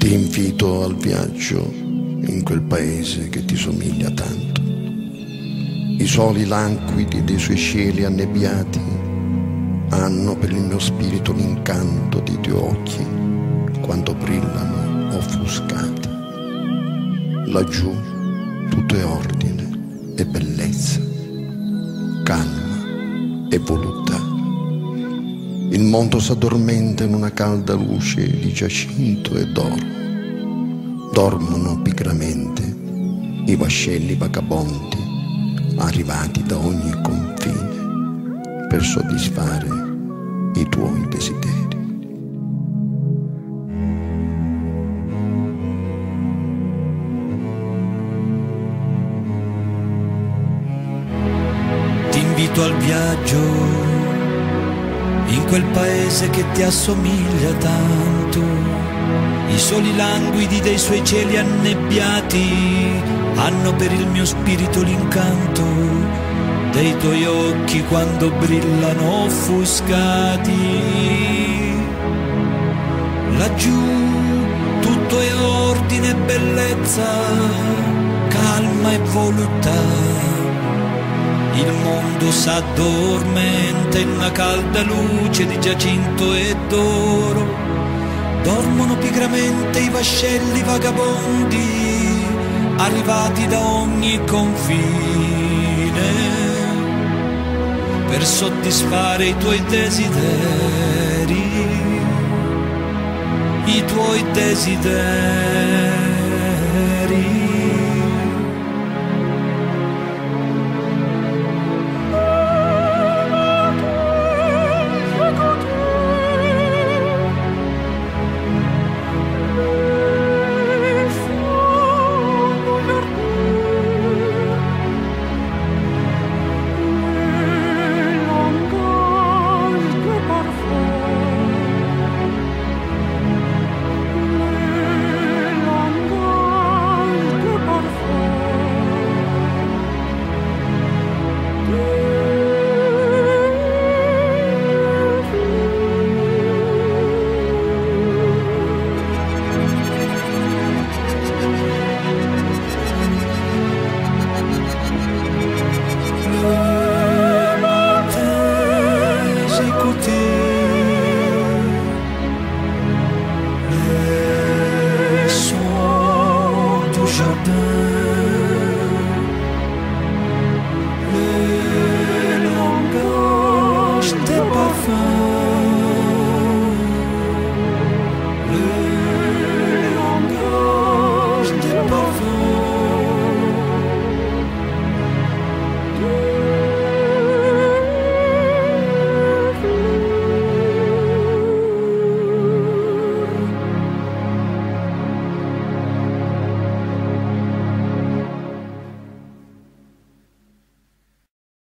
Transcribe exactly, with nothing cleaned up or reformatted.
Ti invito al viaggio in quel paese che ti somiglia tanto. I soli languidi dei suoi cieli annebbiati hanno per il mio spirito l'incanto dei tuoi occhi quando brillano offuscati. Laggiù tutto è ordine e bellezza, calma e voluttà. Il mondo s'addormenta in una calda luce di giacinto e d'oro. Dormono pigramente i vascelli vagabondi arrivati da ogni confine per soddisfare i tuoi desideri. Ti invito al viaggio in quel paese che ti assomiglia tanto. I soli languidi dei suoi cieli annebbiati hanno per il mio spirito l'incanto dei tuoi occhi quando brillano offuscati. Laggiù tutto è ordine e bellezza, calma e voluttà. Il mondo s'addormenta in una calda luce di giacinto e d'oro. Dormono pigramente i vascelli vagabondi arrivati da ogni confine per soddisfare i tuoi desideri, i tuoi desideri.